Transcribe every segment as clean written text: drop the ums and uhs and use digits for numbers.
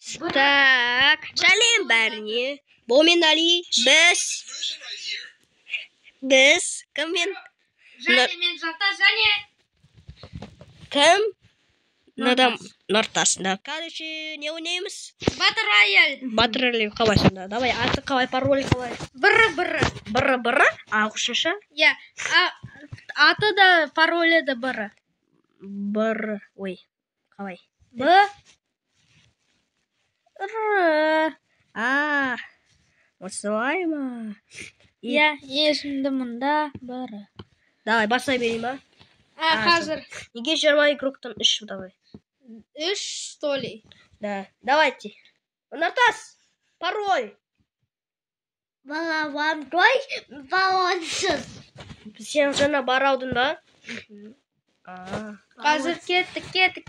Так, сәлем бәріне. Бұл мен Али. Біз кім мен? Және мен Жата, және Кім? Нұртас. Короче, не ойнаймыз? Батыр Рояль. Батыр Рояль қалай сонда? Давай, аты қалай, пароль қалай? Бірі. Ағылшынша? Иә, аты да, паролі да бірі. Ой, қалай? Осылай ма? Иә, есімді мұнда бірі. Давай, басай берейін ба? Қазір. Неге 20 игроктан 3, давай. 3, что ли? Да, давайте. Нұртас, пароль. Балавантой, балонсыз. Сен жаңа бараудың ба? Қазір кетті.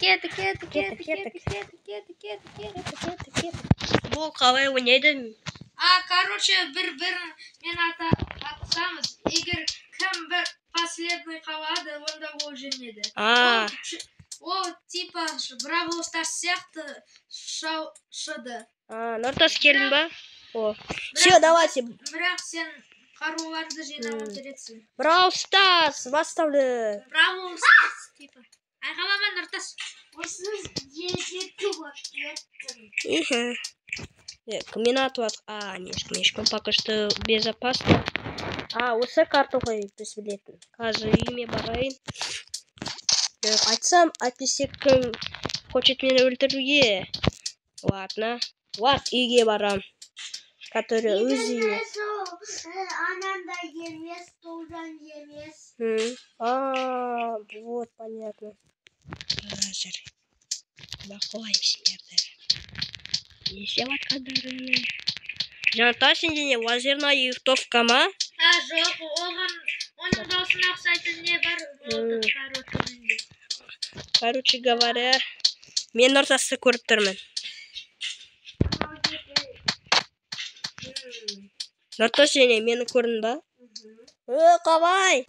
Бұл қалай ойнайды? Короче, бір-бірін мен атсамыз. Егер кім бір последний қалады, онда ол жеңеді. Ол типа Бравл Старс сияқты шыды. Нұртас келдің ба? Все, давайте. Бірақ сен қаруларды жинауын керексің. Бравл Старс, басталды. Бравл Старс типа. Айқалама Нұртас. Осы жерге туып кеттім. Комбинатор. Мешком пока что безопасно. Осы карту қой біз білетін. Қазір үйіме барайын. Айтсам, әйтпесе кім хочет мені өлтіруге. Ладно. Үйге барам. Который өз үйі. Ананда емес, толдан емес. Вот, понятно. Қазір. Бақылайым сендерді. Не істеп атқандарыны? Жанта сенде не лазерная винтовка ма? Жоқ, оның даусына ұқсайтын не бар? Короче говоря, мен Нұртасты көріп тұрмын. Нұртас сене мені көрдің ба? Қалай?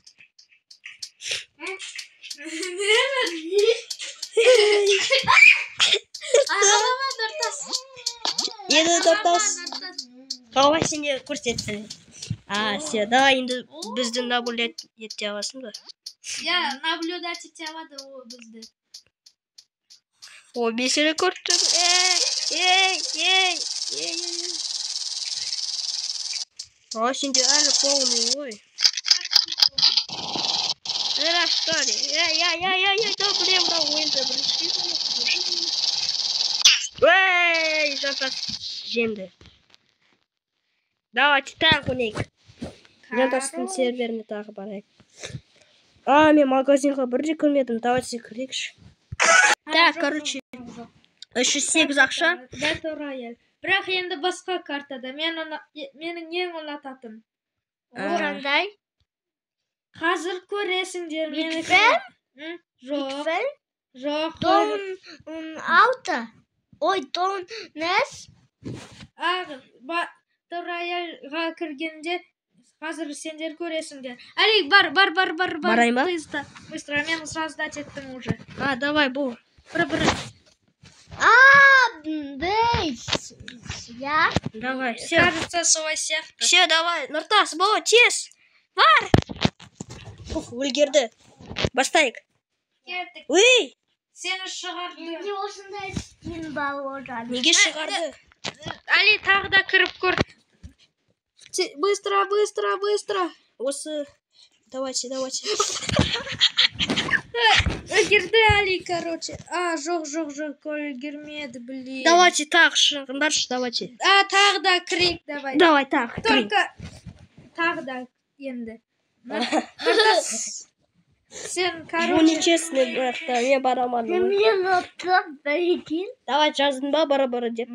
Айқалама Нұртас. Еді Нұртас. Қалай сенде көрсетсін? Все, да, енді бізді наблюдать ете аласың ба? Я наблюдать ете алады ол бізді. Бесілі көрттім. Сенде әлі полный, ой. Зара, что ли? Блин, ойында бірінші. Жантас жеңді. Давайте тағы ойнайық. Жантастың серверіне тағы барайық. Мен магазинға бірде кірмедім. Давайте кірейікші. Так, короче, 308 ақша. Батыр Рояль. Бірақ енді басқа картада. Менің ең ұнататын. Қандай? Қазір көресіңдер. Битфен? Жоқ. Тон алты. Ой, тон нәс? Батыр Рояльға кіргенде қазір сендер көресіңдер. Әли, бар. Барай ма? Быстро, мен создать еттім уже. Давай, бұл. Бір. Бейс. Я? Давай, все. Кажется, солай сияқты. Все, давай. Нұртас, бұл, тез. Бар. Өлгерді. Бастайық. Кеттік. Өй! Сені шығарды. Менде осындай скин бар одан. Неге шығарды? Али, тағы да кіріп көр. Быстро. Осы. Давайте. Өлгерді Али, короче. Жоқ, өлгермеді, блин. Давайте тағы шығыңдаршы, давайте. Тағы да кірейік, давай. Давай, тағы. Только тағы да енді. Нұртас, сен, короче. Бұл нечестный, бірақ та, мен барамадым. Мен отып бәйкен. Давай, жаздың ба, бара деп.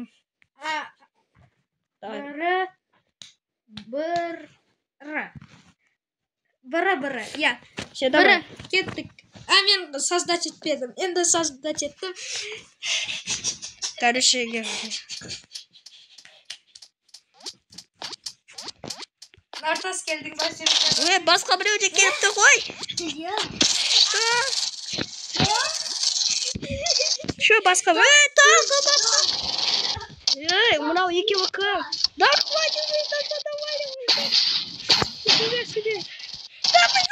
Бірі. Я. Все, давай. Кеттік. Мен создать етпедім. Енді создать еттім. Короче, Нұртас келдің ба сен? Басқа біреу де келіпті ғой. Що басқа? Тағы басқа. екеуі кім? Да, хватит, давай. Себе. Давай.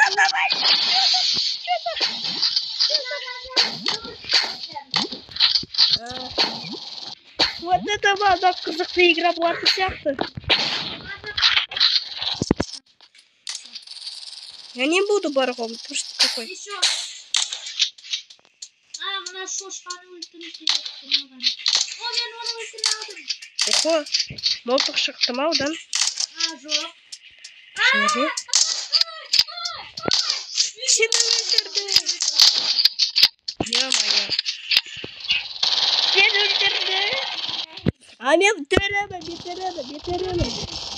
Вот это да, қызықты игра болатын сияқты. Я не буду барғом, просто какой. Еще. Мына шошқаны өлтіріп маған. О, мен оны өлтіре алдым. Охо, молтық шықты ма одан? Жоқ. Шынырде? Сені өлтірді. Ё-моё. Сені өлтірді. А мен бетеремін.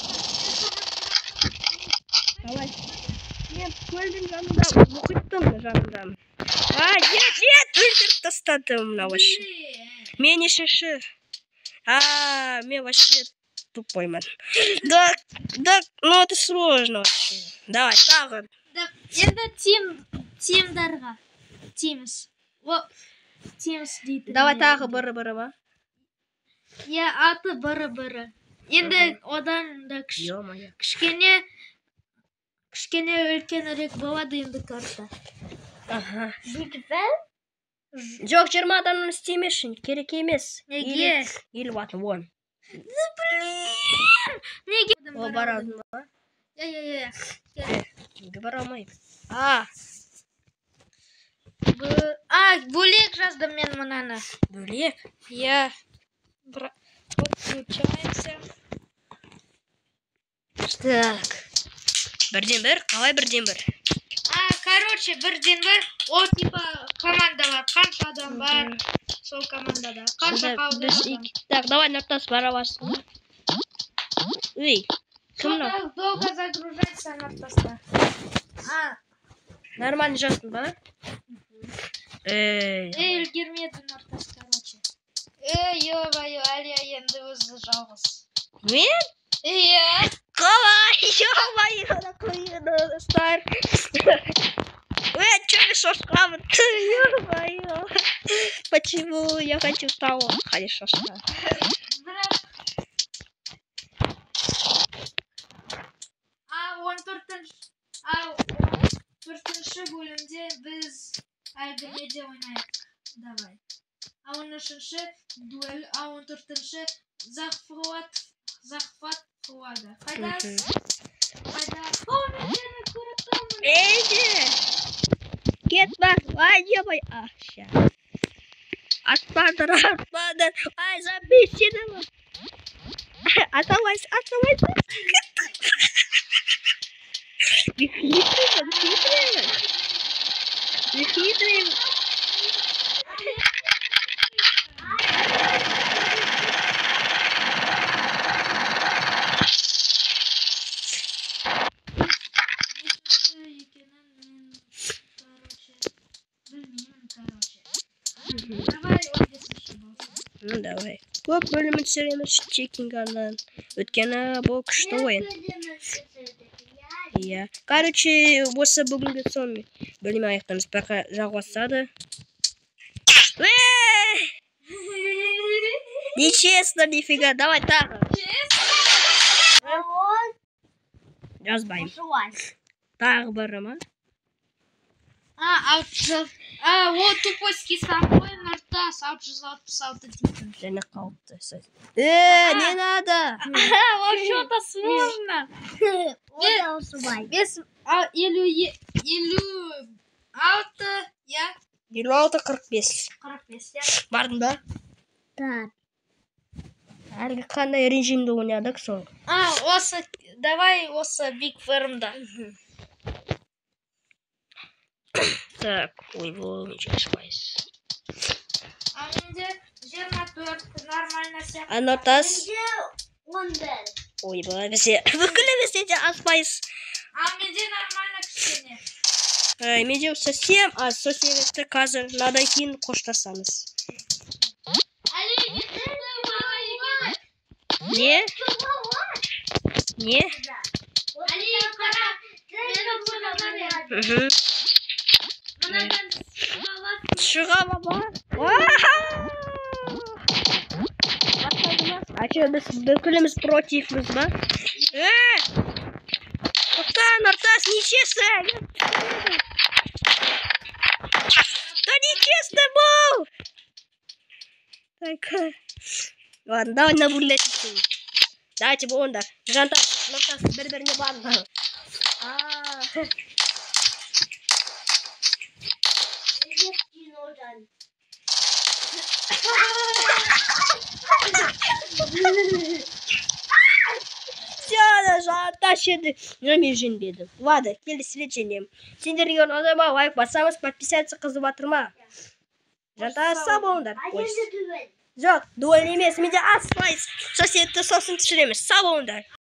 Давай. Мен көлдің жанындамын, мұхиттың жанындамын. Нет, өлтіріп тастадым мына вообще. Мен нешінші? Мен вообще тупоймын. Да, ну это сложно вообще. Давай, тағы. Енді тимдарға. Тимс дейді. Давай тағы бірі ма? Я аты бірі. Енді одан да кішкене үлкенірек болады енді карта. Ага. Бигвел? Жоқ, 20 адамның істемешін, керек емес. Неге? Или вон. Неге? О, барадың ба? Я. Неге бара алмайым? Бөлек жаздым мен мынаны. Бөлек? Я. Подключаемся. Так. Бірден-бір? Қалай бірден-бір? Короче, бірден-бір. Ол типа команда бар. Қанша адам бар? Сол командада. Қанша қалды адам? Так, давай Нұртас бара бассын. Үй, кім мынау? Долго загружается Нұртаста. Нормально жаздың ба? Үлгермеді Нұртас, короче. Ё-моё, әлия енді өзі жалғыз. Мен? Иә. Қалай? Ё-моё, нахуйно, достар. Чё ты шошқамын? Ё-моё. Почему я хочу того? Ходи шошқа. Төртінші бөлімде біз әлгі неде ойнайық. Давай. 13-ші дуэль, 14-ші захват флага. Қайда? О, мен сені көріп Ейді! Кетпа! Ай, ебай! Ща. Аспадар! Ай, забей сені ма! Аталайся! Вихитрый! Ну давай. Көп бөлімін түсіреміз чекинганнан. Өткені бұл күшті ойын. Иә. Короче, осы бүгінгі сон бөлім аяқтамыз. Пока жалғасады. Нечестно, нифига. Давай тағы. Жазбайым. Тағы бары ма? Вот тупойский самой Нұртас 666 дейтін. Және қалыпты. Не надо? Вообще-то сложно. Елу 46. 45, я. Бардың ба? Так. Әлгі қандай режимді ойнадық сол? Давай осы Big Firm'да. Так, ой, бұл ничего шпайыз. Менде 24 нормально сияқты. Нұртас? 11. Ой, бұл бізде. Бүкілі бізде де аспайыз. Менде нормально кішкене. Менде совсем, со себепті қазір надан кейін қоштасамыз. Не? Шыға баба. че біз бүкіліміз противміз ба? Тоқта, Нұртас, нечесті? Да нечесті бұл! Так, ладно, давай наблюдать. Давайте бұлында. Жантас, Нұртас, бір-біріне барды. Все, Жантас еді. Мен женбедім. Ладно, келесі лечением. Сендерге ұнады ма, лайк басамыз, подписаться қызып батырма. Жантас, сау болыңдар. Жоқ, дуэль емес, менде асфайс. Соседті сосын түсіреміз. Сау болыңдар.